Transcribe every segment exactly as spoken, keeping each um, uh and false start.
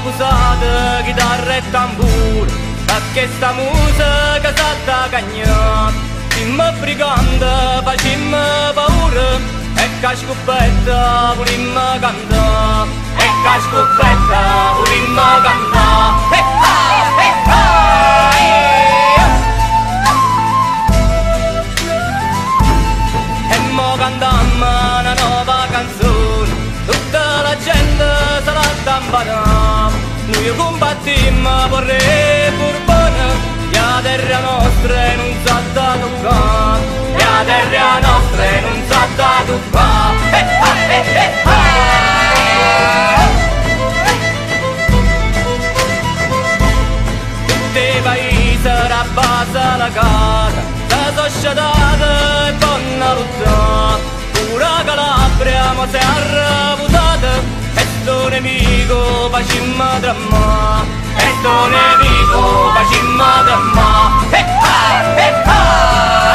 usata chitarra e tamburo, perché sta musica salta cagnà. Simma brigante, facimmo paura, e che scoppetta volimmo cantare, e che scoppetta volimmo cantare. E ah, e ah, e mo cantammo una nuova canzone, tutta la gente se la stamparà. Noi combattimmo per re Borbone, la terra nostra non sa da toccare, la terra nostra non sa da toccare. E ah, e e ah. Tutti i paesi da base la casa, la società e donna lottare, pure Calabria ma si è arrabutata, e sto nemico facimmo drammare, e sto nemico facimmo drammare. E ah, e ah,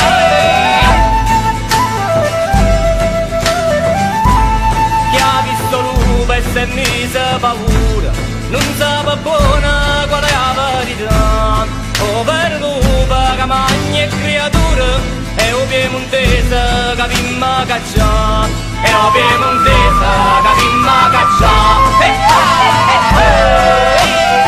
chi ha visto lupo e si è mise paura, non sa buona qual è la verità. Povero lupo che mangia creature, e o piemontese che vimma caccià, e o piemontese che vimma caccià. E ah, e ah.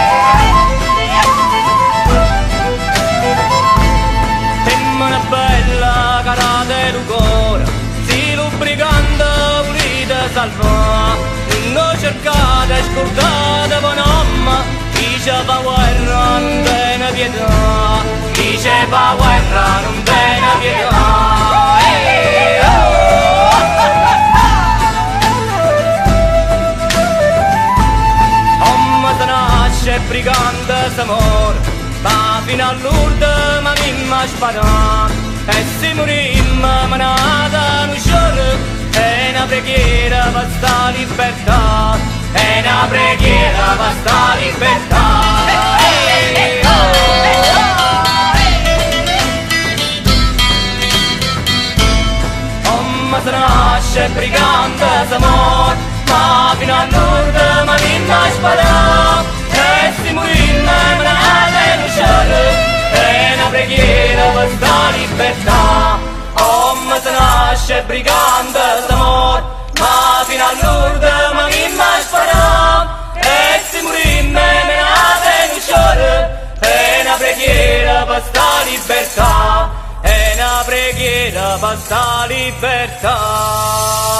Temma una bella carata del cuore, si lubricante volete salvare, non cercate scordate con mamma, diceva guerra non viene pietà, diceva guerra non viene pietà. Hey, oh. Omma se nasce brigante se muore, ma fino all'urda ma mimma sparà, e se morimmo manata non sciore, è una preghiera per sta libertà, è una preghiera per sta libertà. Hey, oh. Omma se nasce brigante se muore, ma fino a nord ma mimma sparà, e se morimmo manata non sciore, è una preghiera per sta libertà. Omma se nasce brigante se muore, ma fino all'urda ma mimma sparà, e se morimmo menate non sciore, è una preghiera per sta libertà, è una preghiera per sta libertà.